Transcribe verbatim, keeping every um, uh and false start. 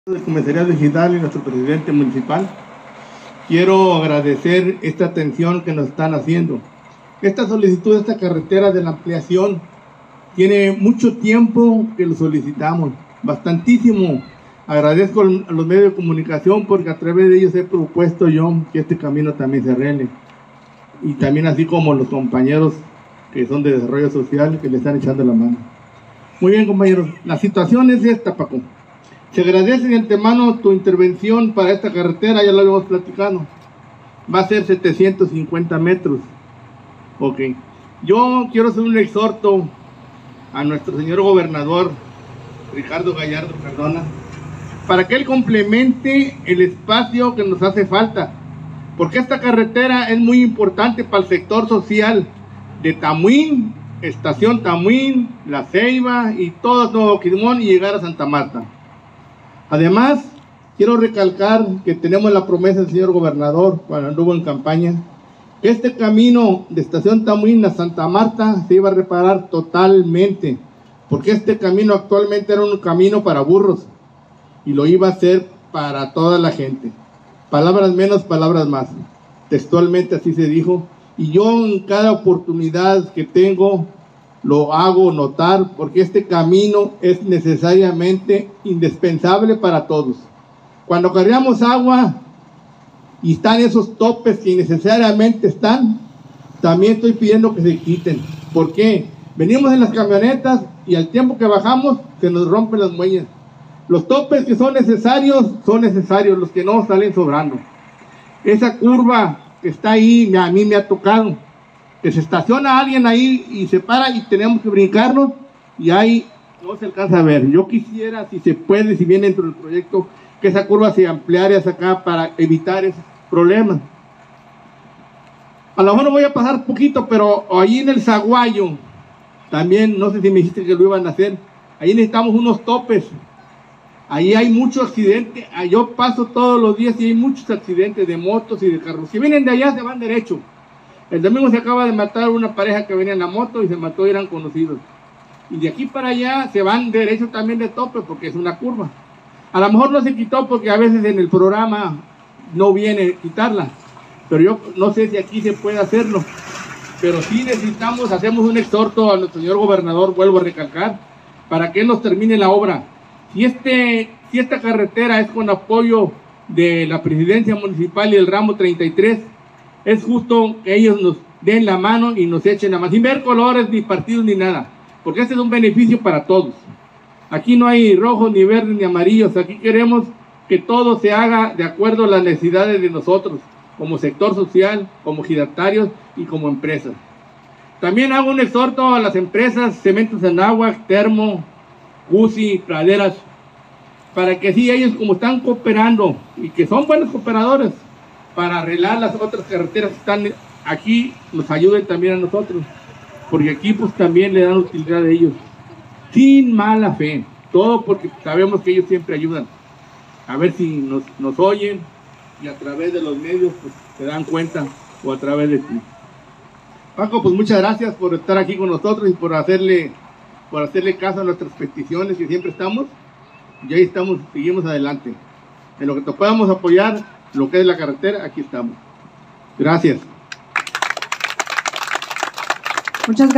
Del Comisariado Digital y nuestro presidente municipal, quiero agradecer esta atención que nos están haciendo. Esta solicitud de esta carretera de la ampliación tiene mucho tiempo que lo solicitamos, bastantísimo. Agradezco a los medios de comunicación porque a través de ellos he propuesto yo que este camino también se arregle, y también así como los compañeros que son de desarrollo social que le están echando la mano. Muy bien, compañeros, la situación es esta, Paco. Se agradece de antemano tu intervención para esta carretera, ya lo habíamos platicado. Va a ser setecientos cincuenta metros. Ok. Yo quiero hacer un exhorto a nuestro señor gobernador, Ricardo Gallardo Cardona, para que él complemente el espacio que nos hace falta. Porque esta carretera es muy importante para el sector social de Tamuín, Estación Tamuín, La Ceiba y todo Nuevo Quirmón y llegar a Santa Marta. Además, quiero recalcar que tenemos la promesa del señor gobernador cuando anduvo en campaña, que este camino de Estación Tamuín a Santa Marta se iba a reparar totalmente, porque este camino actualmente era un camino para burros y lo iba a hacer para toda la gente. Palabras menos, palabras más. Textualmente así se dijo, y yo en cada oportunidad que tengo lo hago notar, porque este camino es necesariamente indispensable para todos. Cuando cargamos agua y están esos topes que innecesariamente están, también estoy pidiendo que se quiten. ¿Por qué? Venimos en las camionetas y al tiempo que bajamos se nos rompen las muelles. Los topes que son necesarios, son necesarios, los que no salen sobrando. Esa curva que está ahí, a mí me ha tocado, que se estaciona alguien ahí y se para y tenemos que brincarnos y ahí no se alcanza a ver. Yo quisiera, si se puede, si viene dentro del proyecto, que esa curva se ampliara hacia acá para evitar esos problemas. A lo mejor no voy a pasar poquito, pero ahí en el Zaguayo, también, no sé si me dijiste que lo iban a hacer, ahí necesitamos unos topes. Ahí hay muchos accidentes, yo paso todos los días y hay muchos accidentes de motos y de carros. Si vienen de allá se van derecho. El domingo se acaba de matar una pareja que venía en la moto y se mató y eran conocidos. Y de aquí para allá se van derecho también de tope porque es una curva. A lo mejor no se quitó porque a veces en el programa no viene quitarla. Pero yo no sé si aquí se puede hacerlo. Pero sí necesitamos, hacemos un exhorto a nuestro señor gobernador, vuelvo a recalcar, para que él nos termine la obra. Si, este, si esta carretera es con apoyo de la presidencia municipal y el ramo treinta y tres, es justo que ellos nos den la mano y nos echen la mano, sin ver colores, ni partidos, ni nada, porque este es un beneficio para todos. Aquí no hay rojos, ni verdes, ni amarillos. Aquí queremos que todo se haga de acuerdo a las necesidades de nosotros, como sector social, como ejidatarios y como empresas. También hago un exhorto a las empresas Cementos Anáhuac, Termo, Cusi, Praderas, para que sí, ellos como están cooperando y que son buenos cooperadores para arreglar las otras carreteras que están aquí, nos ayuden también a nosotros, porque aquí pues también le dan utilidad a ellos, sin mala fe, todo porque sabemos que ellos siempre ayudan. A ver si nos, nos oyen y a través de los medios pues se dan cuenta, o a través de ti. Paco, pues muchas gracias por estar aquí con nosotros y por hacerle por hacerle caso a nuestras peticiones, que siempre estamos, y ahí estamos, seguimos adelante. En lo que te podamos apoyar, lo que es la carretera, aquí estamos. Gracias. Muchas gracias.